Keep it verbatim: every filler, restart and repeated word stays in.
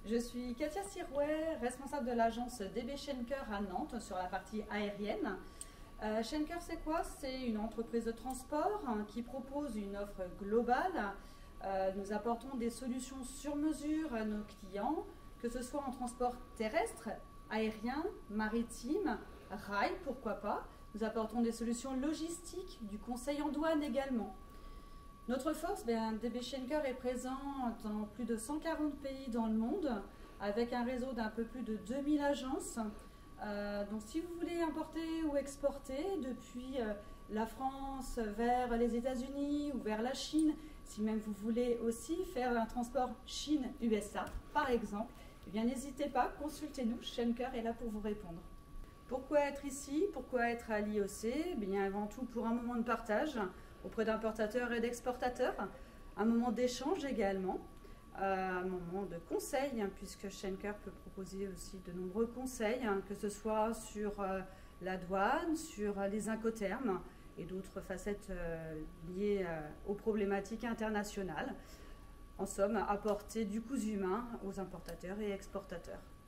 Je suis Katia Sirouet, responsable de l'agence D B Schenker à Nantes sur la partie aérienne. Euh, Schenker, c'est quoi? C'est une entreprise de transport hein, qui propose une offre globale. Euh, nous apportons des solutions sur mesure à nos clients, que ce soit en transport terrestre, aérien, maritime, rail, pourquoi pas. Nous apportons des solutions logistiques, du conseil en douane également. Notre force, ben, D B Schenker est présent dans plus de cent quarante pays dans le monde, avec un réseau d'un peu plus de deux mille agences. Euh, donc si vous voulez importer ou exporter depuis euh, la France vers les États-Unis ou vers la Chine, si même vous voulez aussi faire un transport Chine-U S A, par exemple, eh bien n'hésitez pas, consultez-nous, Schenker est là pour vous répondre. Pourquoi être ici? Pourquoi être à l'I O C? Bien avant tout pour un moment de partage auprès d'importateurs et d'exportateurs, un moment d'échange également, euh, un moment de conseil, hein, puisque Schenker peut proposer aussi de nombreux conseils, hein, que ce soit sur euh, la douane, sur euh, les incoterms et d'autres facettes euh, liées euh, aux problématiques internationales. En somme, apporter du cousu humain aux importateurs et exportateurs.